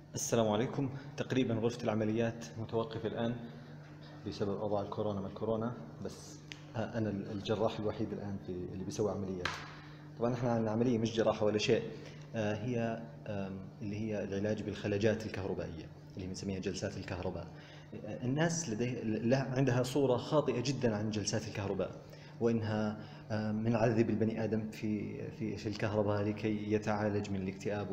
السلام عليكم. تقريبا غرفة العمليات متوقفة الآن بسبب أوضاع الكورونا ما الكورونا، بس أنا الجراح الوحيد الآن اللي بيسوي عمليات. طبعا احنا عندنا عملية مش جراحة ولا شيء. هي اللي هي العلاج بالخلجات الكهربائية اللي بنسميها جلسات الكهرباء. الناس عندها صورة خاطئة جدا عن جلسات الكهرباء، وإنها بنعذب البني آدم في الكهرباء لكي يتعالج من الاكتئاب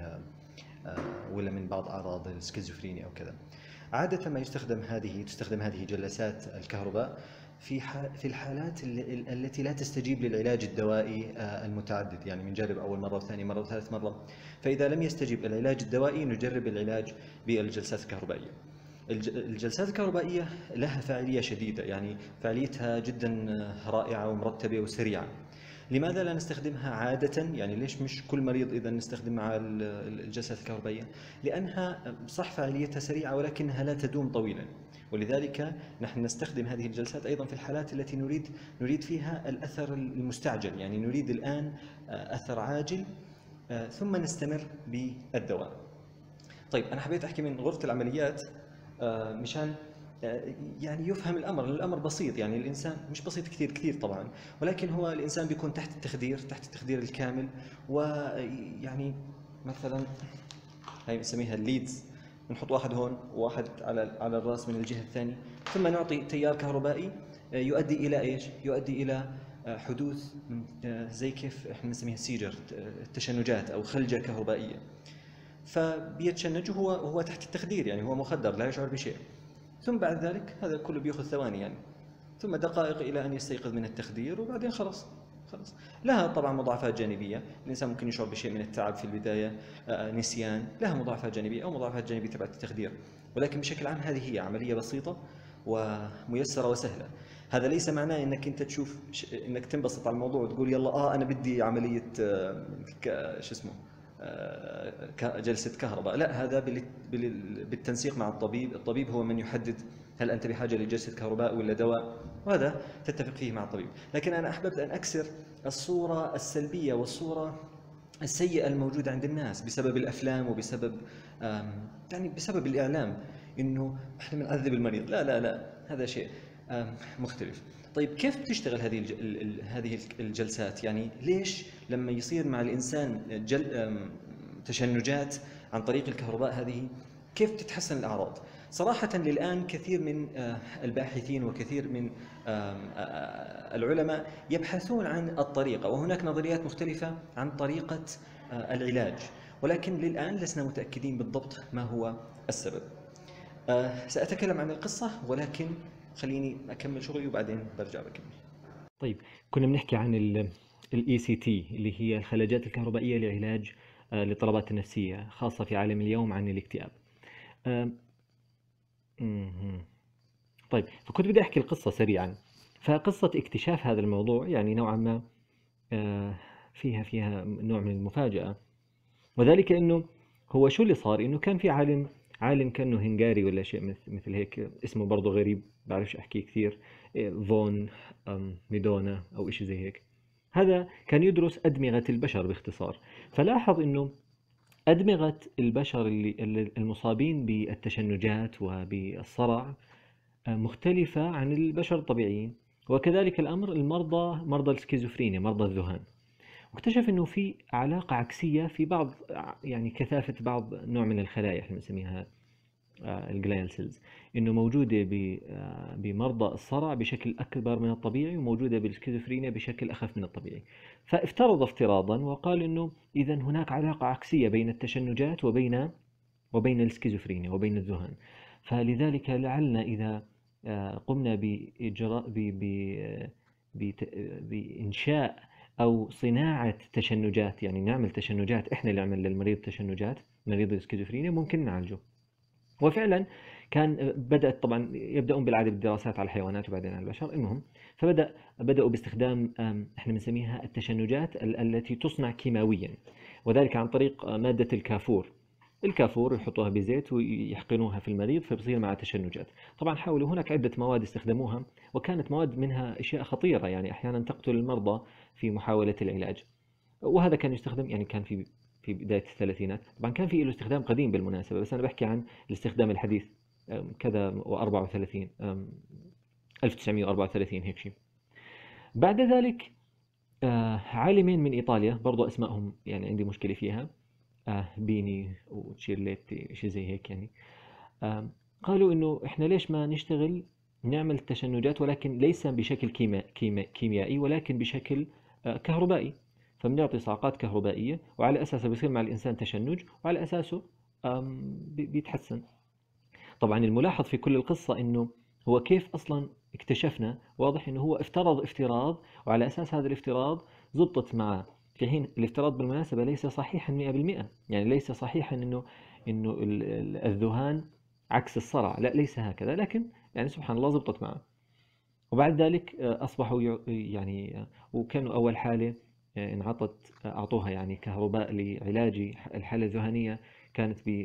ولا من بعض أعراض السكيزوفرينيا أو كذا. عادة ما تستخدم هذه جلسات الكهرباء في الحالات التي لا تستجيب للعلاج الدوائي المتعدد، يعني بنجرب أول مرة وثاني مرة وثالث مرة. فإذا لم يستجيب العلاج الدوائي نجرب العلاج بالجلسات الكهربائية. الجلسات الكهربائية لها فاعلية شديدة، يعني فاعليتها جدا رائعة ومرتبة وسريعة. لماذا لا نستخدمها عادة؟ يعني ليش مش كل مريض إذا نستخدم مع الجلسات الكهربائية؟ لأنها صح فعاليتها سريعة ولكنها لا تدوم طويلا، ولذلك نحن نستخدم هذه الجلسات أيضا في الحالات التي نريد فيها الأثر المستعجل، يعني نريد الآن أثر عاجل، ثم نستمر بالدواء. طيب أنا حبيت أحكي من غرفة العمليات مشان يعني يفهم الأمر. الأمر بسيط، يعني الإنسان مش بسيط كثير كثير طبعا، ولكن هو الإنسان بيكون تحت التخدير الكامل. ويعني مثلا هاي بنسميها الليدز، بنحط واحد هون وواحد على الراس من الجهة الثانية، ثم نعطي تيار كهربائي يؤدي إلى إيش؟ يؤدي إلى حدوث زي كيف احنا بنسميها سيجر، تشنجات أو خلجة كهربائية. فبيتشنج وهو تحت التخدير، يعني هو مخدر لا يشعر بشيء. ثم بعد ذلك هذا كله بياخذ ثواني يعني، ثم دقائق إلى أن يستيقظ من التخدير، وبعدين خلص. لها طبعا مضاعفات جانبية، الإنسان ممكن يشعر بشيء من التعب في البداية، نسيان، لها مضاعفات جانبية أو مضاعفات جانبية تبعت التخدير. ولكن بشكل عام هذه هي عملية بسيطة وميسرة وسهلة. هذا ليس معناه انك انت تشوف انك تنبسط على الموضوع وتقول يلا انا بدي عملية شو اسمه جلسة كهرباء. لا، هذا بالتنسيق مع الطبيب هو من يحدد هل أنت بحاجة لجلسة كهرباء ولا دواء، وهذا تتفق فيه مع الطبيب. لكن أنا أحببت أن أكسر الصورة السلبية والصورة السيئة الموجودة عند الناس بسبب الأفلام وبسبب يعني بسبب الإعلام، إنه إحنا بنعذب المريض. لا لا لا، هذا شيء مختلف. طيب كيف بتشتغل هذه الجلسات؟ يعني ليش لما يصير مع الإنسان تشنجات عن طريق الكهرباء هذه كيف تتحسن الأعراض؟ صراحة للآن كثير من الباحثين وكثير من العلماء يبحثون عن الطريقة، وهناك نظريات مختلفة عن طريقة العلاج، ولكن للآن لسنا متأكدين بالضبط ما هو السبب. سأتكلم عن القصة، ولكن خليني أكمل شغلي وبعدين برجع بكمل. طيب، كنا بنحكي عن ال ECT اللي هي الخلاجات الكهربائية لعلاج الاضطرابات النفسية، خاصة في عالم اليوم عن الاكتئاب. آم، مهم. طيب، فكنت بدي أحكي القصة سريعا. فقصة اكتشاف هذا الموضوع يعني نوعا ما آه، فيها نوع من المفاجأة، وذلك أنه هو شو اللي صار. أنه كان في عالم كأنه هنغاري ولا شيء مثل هيك، اسمه برضه غريب بعرفش أحكيه كثير، فون ميدونا أو إشي زي هيك. هذا كان يدرس أدمغة البشر باختصار. فلاحظ أنه أدمغة البشر المصابين بالتشنجات وبالصرع مختلفة عن البشر الطبيعيين، وكذلك الأمر مرضى السكيزوفرينيا، مرضى الذهان. واكتشف انه في علاقة عكسية في بعض، يعني كثافة بعض نوع من الخلايا احنا بنسميها الجلايال سيلز، انه موجودة بمرضى الصرع بشكل اكبر من الطبيعي، وموجودة بالسكيزوفرينيا بشكل اخف من الطبيعي. فافترض افتراضا وقال انه اذا هناك علاقة عكسية بين التشنجات وبين السكيزوفرينيا وبين الذهان. فلذلك لعلنا اذا قمنا بإجراء بإنشاء أو صناعة تشنجات، يعني نعمل تشنجات، إحنا اللي نعمل للمريض تشنجات، مريض السكيزوفرينيا ممكن نعالجه. وفعلا بدأت طبعا يبدأون بالعادة بالدراسات على الحيوانات وبعدين على البشر. المهم بدأوا باستخدام احنا بنسميها التشنجات التي تصنع كيماويا، وذلك عن طريق مادة الكافور. الكافور يحطوها بزيت ويحقنوها في المريض فبصير معه تشنجات. طبعا حاولوا، هناك عدة مواد استخدموها، وكانت مواد منها أشياء خطيرة، يعني أحيانا تقتل المرضى في محاولة العلاج. وهذا كان يستخدم، يعني كان في في بداية الثلاثينات. طبعا كان في له استخدام قديم بالمناسبة، بس أنا بحكي عن الاستخدام الحديث كذا و34 1934 هيك شيء. بعد ذلك عالمين من إيطاليا برضو أسمائهم يعني عندي مشكلة فيها، بيني وتشيرليتي شيء زي هيك يعني. قالوا إنه إحنا ليش ما نشتغل نعمل تشنجات، ولكن ليس بشكل كيميائي، ولكن بشكل كهربائي. فبنعطي صاعقات كهربائية، وعلى أساسها بيصير مع الإنسان تشنج، وعلى أساسه بيتحسن. طبعا الملاحظ في كل القصة إنه هو كيف أصلا اكتشفنا، واضح إنه هو افترض افتراض، وعلى أساس هذا الافتراض زبطت معه. في حين الافتراض بالمناسبة ليس صحيحا 100%، يعني ليس صحيحا إنه الذهان عكس الصرع، لا ليس هكذا، لكن يعني سبحان الله زبطت معه. وبعد ذلك أصبحوا يعني وكانوا أول حالة أعطوها يعني كهرباء لعلاج الحالة الذهانية كانت ب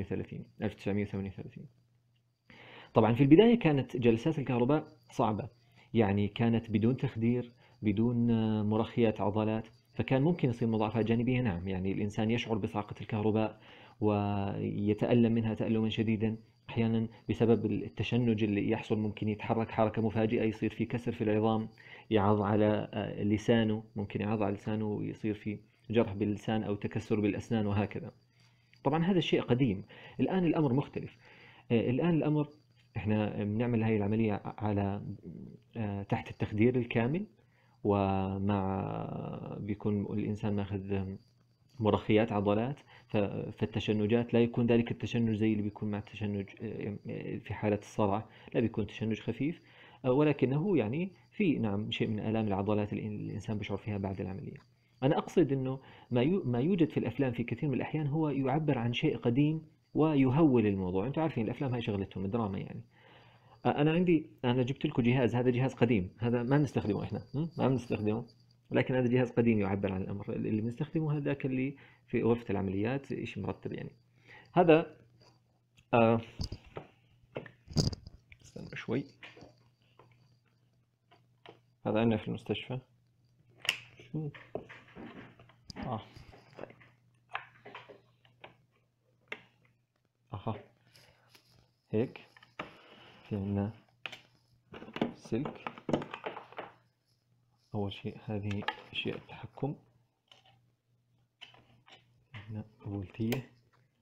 1938. طبعا في البداية كانت جلسات الكهرباء صعبة، يعني كانت بدون تخدير، بدون مرخيات عضلات، فكان ممكن يصير مضاعفات جانبية. نعم، يعني الإنسان يشعر بصعقة الكهرباء ويتألم منها تألما شديدا. أحيانا بسبب التشنج اللي يحصل ممكن يتحرك حركة مفاجئة، يصير في كسر في العظام، يعض على لسانه، ممكن يعض على لسانه ويصير في جرح باللسان أو تكسر بالأسنان وهكذا. طبعا هذا الشيء قديم. الآن الأمر مختلف. الآن الأمر احنا بنعمل هاي العملية على تحت التخدير الكامل، ومع بيكون الإنسان ماخذ مرخيات عضلات. فالتشنجات لا يكون ذلك التشنج زي اللي بيكون مع التشنج في حالة الصرع، لا بيكون تشنج خفيف، ولكنه يعني في نعم شيء من آلام العضلات اللي الإنسان بيشعر فيها بعد العملية. أنا أقصد أنه ما يوجد في الأفلام في كثير من الأحيان هو يعبر عن شيء قديم ويهول الموضوع. أنتم عارفين الأفلام هاي شغلتهم الدراما يعني. أنا جبت لكم جهاز، هذا جهاز قديم، هذا ما بنستخدمه إحنا، ما بنستخدمه، لكن هذا جهاز قديم يعبر عن الأمر. اللي بنستخدمه هذاك اللي في غرفة العمليات، شيء مرتب يعني. هذا استنى شوي، هذا عندنا في المستشفى. شو طيب أها هيك في عندنا سلك. أول شيء هذه أشياء التحكم، هنا فولتية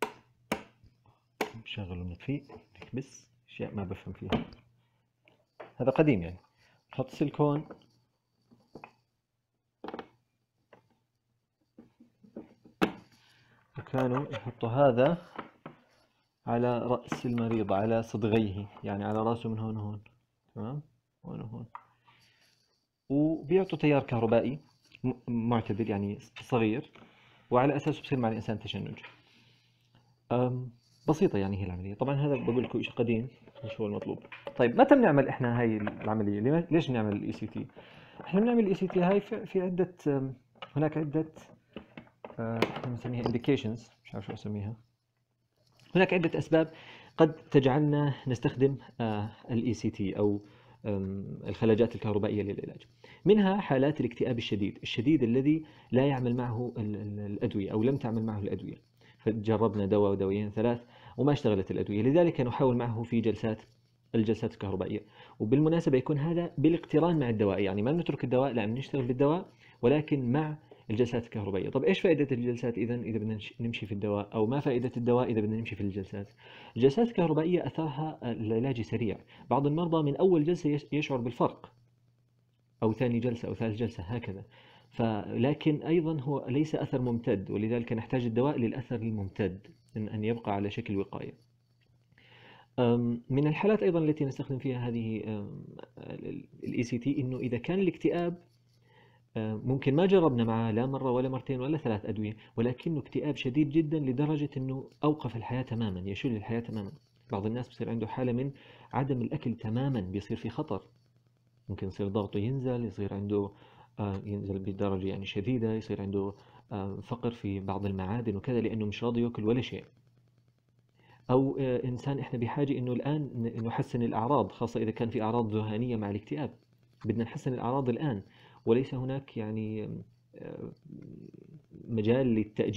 نشغل ونطفي، بس أشياء ما بفهم فيها. هذا قديم يعني. نحط سلكون، وكانوا يحطوا هذا على رأس المريض، على صدغيه، يعني على رأسه من هون وهون، تمام، هون وهون، وبيعطوا تيار كهربائي معتدل يعني صغير، وعلى أساسه بصير مع الإنسان تشنج. بسيطة يعني هي العملية. طبعا هذا بقول لكم شيء قديم، مش هو المطلوب. طيب متى بنعمل احنا هاي العملية؟ ليش بنعمل الاي سي تي؟ احنا بنعمل الاي سي تي هاي في عدة، هناك عدة احنا بنسميها indications، مش عارف شو اسميها. هناك عدة أسباب قد تجعلنا نستخدم الاي سي تي أو الخلاجات الكهربائية للعلاج. منها حالات الاكتئاب الشديد الذي لا يعمل معه الأدوية، أو لم تعمل معه الأدوية. فجربنا دواء ودوايين ثلاث وما اشتغلت الأدوية، لذلك نحاول معه في الجلسات الكهربائية. وبالمناسبة يكون هذا بالاقتران مع الدواء، يعني ما نترك الدواء، لا بنشتغل بالدواء ولكن مع الجلسات الكهربائية. طب إيش فائدة الجلسات إذا بدنا نمشي في الدواء، أو ما فائدة الدواء إذا بدنا نمشي في الجلسات؟ الجلسات الكهربائية أثرها العلاج سريع. بعض المرضى من أول جلسة يشعر بالفرق، أو ثاني جلسة أو ثالث جلسة هكذا. لكن أيضا هو ليس أثر ممتد، ولذلك نحتاج الدواء للأثر الممتد، أن يبقى على شكل وقاية. من الحالات أيضا التي نستخدم فيها هذه الاي سي تي، إنه إذا كان الاكتئاب ممكن ما جربنا معه لا مرة ولا مرتين ولا ثلاث أدوية، ولكنه اكتئاب شديد جدا لدرجة أنه أوقف الحياة تماما، يشل الحياة تماما. بعض الناس بصير عنده حالة من عدم الأكل تماما، بيصير في خطر، ممكن يصير ضغطه ينزل، يصير عنده ينزل بدرجة يعني شديدة، يصير عنده فقر في بعض المعادن وكذا، لأنه مش راضي يأكل ولا شيء. أو إنسان إحنا بحاجة إنه الآن نحسن الأعراض، خاصة إذا كان في أعراض ذهانية مع الاكتئاب، بدنا نحسن الأعراض الآن، وليس هناك يعني مجال للتأجيل.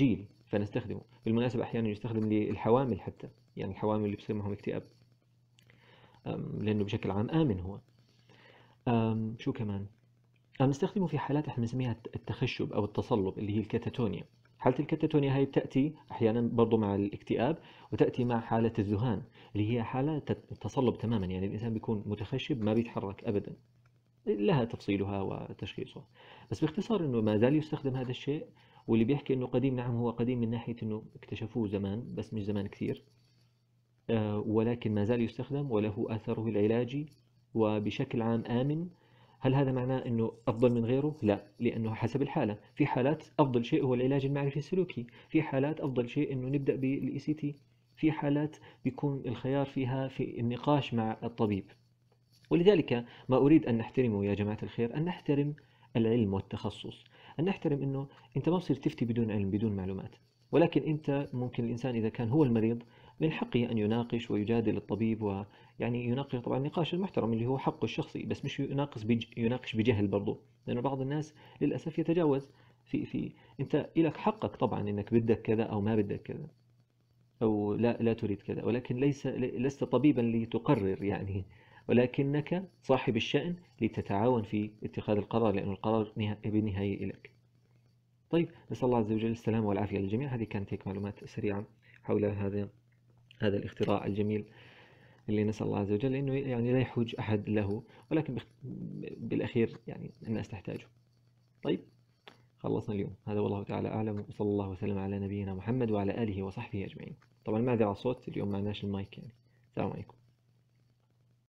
فنستخدمه. بالمناسبة أحيانا يستخدم للحوامل حتى، يعني الحوامل اللي بصير معهم اكتئاب، لأنه بشكل عام آمن هو. شو كمان؟ نستخدمه في حالات احنا بنسميها التخشب أو التصلب اللي هي الكاتاتونيا. حالة الكاتاتونيا هاي بتأتي أحيانا برضو مع الاكتئاب، وتأتي مع حالة الذهان اللي هي حالة تصلب تماما، يعني الإنسان بيكون متخشب ما بيتحرك أبدا. لها تفصيلها وتشخيصها، بس باختصار انه ما زال يستخدم هذا الشيء. واللي بيحكي انه قديم، نعم هو قديم من ناحية انه اكتشفوه زمان بس مش زمان كثير، ولكن ما زال يستخدم وله أثره العلاجي وبشكل عام آمن. هل هذا معناه أنه أفضل من غيره؟ لا، لأنه حسب الحالة. في حالات أفضل شيء هو العلاج المعرفي السلوكي، في حالات أفضل شيء أنه نبدأ بالإي سي تي، في حالات بيكون الخيار فيها في النقاش مع الطبيب. ولذلك ما أريد أن نحترمه يا جماعة الخير، أن نحترم العلم والتخصص، أن نحترم أنه أنت ما بصير تفتي بدون علم بدون معلومات، ولكن أنت ممكن الإنسان إذا كان هو المريض من حقه أن يناقش ويجادل الطبيب، ويعني يناقش طبعا النقاش المحترم اللي هو حقه الشخصي، بس مش يناقش بجهل برضه، لأنه بعض الناس للأسف يتجاوز في أنت إلك حقك طبعا أنك بدك كذا أو ما بدك كذا، أو لا تريد كذا، ولكن لست طبيبا لتقرر يعني، ولكنك صاحب الشأن لتتعاون في اتخاذ القرار، لأن القرار بالنهاية إليك. طيب، نسأل الله عز وجل السلامة والعافية للجميع. هذه كانت هيك معلومات سريعة حول هذا الاختراع الجميل اللي نسأل الله عز وجل إنه يعني لا يحوج أحد له، ولكن بالأخير يعني الناس تحتاجه. طيب، خلصنا اليوم هذا، والله تعالى أعلم، وصلى الله وسلم على نبينا محمد وعلى آله وصحبه أجمعين. طبعا معذرة على الصوت، اليوم معناش المايك يعني. السلام عليكم.